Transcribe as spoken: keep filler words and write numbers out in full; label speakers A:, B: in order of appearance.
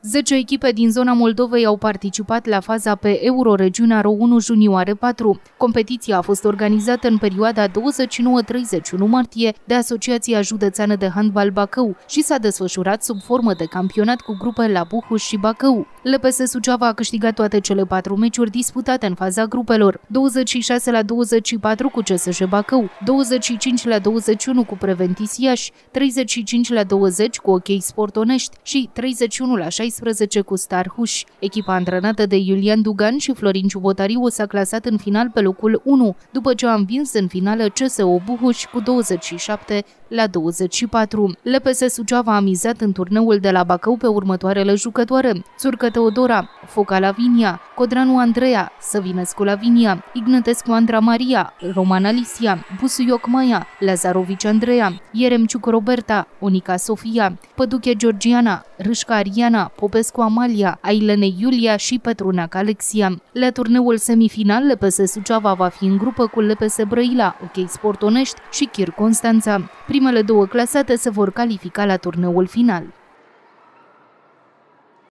A: zece echipe din zona Moldovei au participat la faza pe Euroregiunea R O unu Junioare patru. Competiția a fost organizată în perioada douăzeci și nouă treizeci și unu martie de Asociația Județeană de Handbal Bacău și s-a desfășurat sub formă de campionat cu grupe la Buhuș și Bacău. L P S Suceava a câștigat toate cele patru meciuri disputate în faza grupelor: douăzeci și șase la douăzeci și patru cu C S J Bacău, douăzeci și cinci la douăzeci și unu cu Preventis Iași, treizeci și cinci la douăzeci cu OK Sport Onești și treizeci și unu la șaisprezece cu Star Huș. Echipa antrenată de Iulian Dugan și Florin Ciubotariu s-a clasat în final pe locul unu, după ce a învins în finală C S O Buhuș cu douăzeci și șapte la douăzeci și patru. L P S Suceava a mizat în turneul de la Bacău pe următoarele jucătoare: Țurcă Teodora, Foca Lavinia, Codranu Andreea, Săvinescu Lavinia, Ignătescu Andra Maria, Roman Alicia, Busuioc Maia, Lazarovici Andreea, Ieremciuc Roberta, Onica Sofia, Păduche Georgiana, Râșca Ariana, Popescu Amalia, Ailene Iulia și Petruneac Alexia. La turneul semifinal, L P S Suceava va fi în grupă cu L P S Brăila, OK Sport Onești și Chir Constanța. Primele două clasate se vor califica la turneul final.